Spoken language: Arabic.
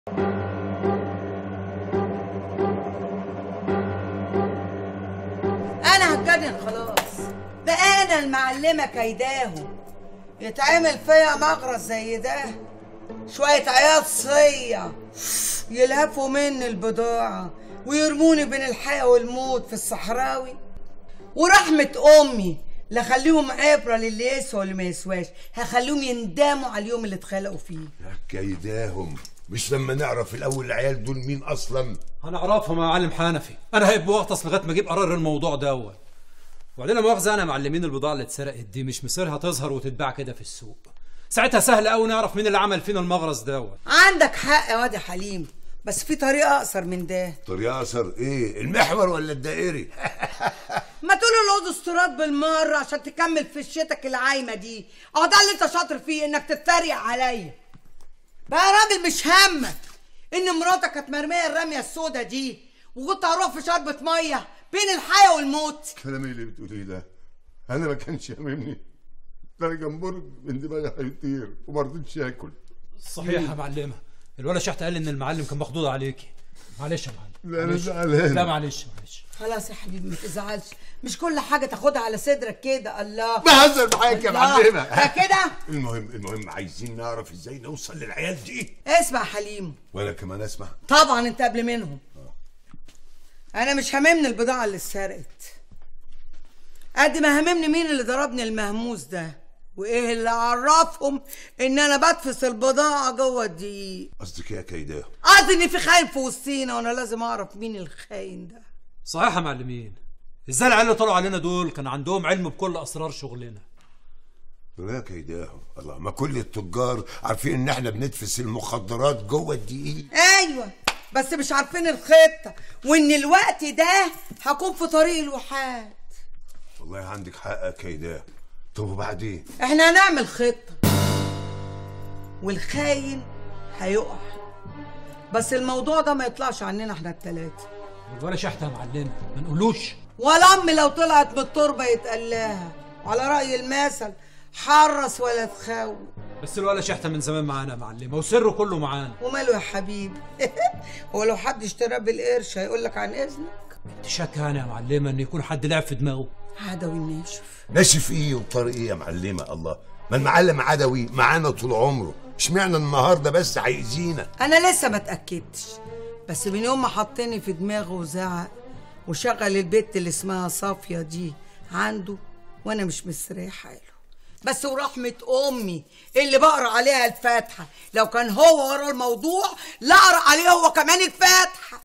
انا هتجنن خلاص، ده انا المعلمه كيداهم. يتعمل فيا مغرز زي ده، شويه عياط صيه يلهفوا مني البضاعه ويرموني بين الحياه والموت في الصحراوي. ورحمه امي لا خليهم عبره للي يسوى واللي ما يسواش، هخليهم يندموا على اليوم اللي اتخلقوا فيه. يا كيداهم، مش لما نعرف الاول العيال دول مين اصلا؟ هنعرفهم يا معلم حنفي، انا هيبقى واغطس لغايه ما اجيب قرار الموضوع دوت. وبعدين لا مؤاخذه، انا معلمين البضاعه اللي اتسرقت دي مش مصيرها تظهر وتتباع كده في السوق، ساعتها سهل قوي نعرف مين اللي عمل فينا المغرز دوت. عندك حق يا واد حليم، بس في طريقه اقصر من ده. طريقه اقصر ايه؟ المحور ولا الدائري؟ ما تقول له استراد بالمره عشان تكمل في شتك العايمه دي. اه ده اللي انت شاطر فيه، انك تتريق عليا. بقى راجل مش همك ان مراتك كانت مرميه الرميه السودا دي وكنت هروح في شربة ميه بين الحياه والموت؟ الكلام اللي بتقوليه ده انا ما كانش يهمني، ده انا جنبرج من دماغي هيطير وما رضيتش اكل. صحيح يا معلمه، الولا شحت قال ان المعلم كان مخضوض عليكي. معلش يا معلم. لا انا زعلان. لا معلش. خلاص يا حبيبي ما تزعلش، مش كل حاجه تاخدها على صدرك كده. الله بهزر معاك يا معلمه. ده كده. المهم عايزين نعرف ازاي نوصل للعيال دي. اسمع يا حليم. وانا كمان اسمع. طبعا انت قبل منهم. انا مش هاممني البضاعه اللي اتسرقت قد ما هاممني مين اللي ضربني المهموس ده، وايه اللي عرفهم ان انا بدفس البضاعه جوه الدقيق. قصدك ايه يا كيداهم؟ قصدي ان في خاين في وسطينا وانا لازم اعرف مين الخاين ده. صحيح يا معلمين، ازاي العيال اللي طلعوا علينا دول كان عندهم علم بكل اسرار شغلنا؟ لا يا كيداهم، الله، ما كل التجار عارفين ان احنا بندفس المخدرات جوه الدقيق. ايوه بس مش عارفين الخطه، وان الوقت ده هكون في طريق الواحات. والله عندك حق يا كيداهم. طب وبعدين؟ احنا هنعمل خطه والخاين هيقع، بس الموضوع ده ما يطلعش عننا احنا التلاته. ولا شحت يا معلم ما نقولوش. ولا امي لو طلعت من التربه يتقال لها، وعلى راي المثل حرص ولا تخاوي. بس الولا شحته من زمان معانا يا معلمه وسره كله معانا. وماله يا حبيبي؟ هو لو حد اشتراه بالقرش هيقول لك عن اذنك؟ انت شاكه انا يا معلمه ان يكون حد لعب في دماغه؟ عدوي ناشف. ناشف ايه وطريق ايه يا معلمه؟ الله، ما المعلم عدوي معانا طول عمره، اشمعنى النهارده بس هيأذينا؟ انا لسه ما اتاكدتش، بس من يوم ما حطني في دماغه وزعق وشغل البت اللي اسمها صافيه دي عنده وانا مش مستريحه له. بس ورحمه امي اللي بقرا عليها الفاتحه، لو كان هو ورا الموضوع لا اقرا عليه هو كمان الفاتحه.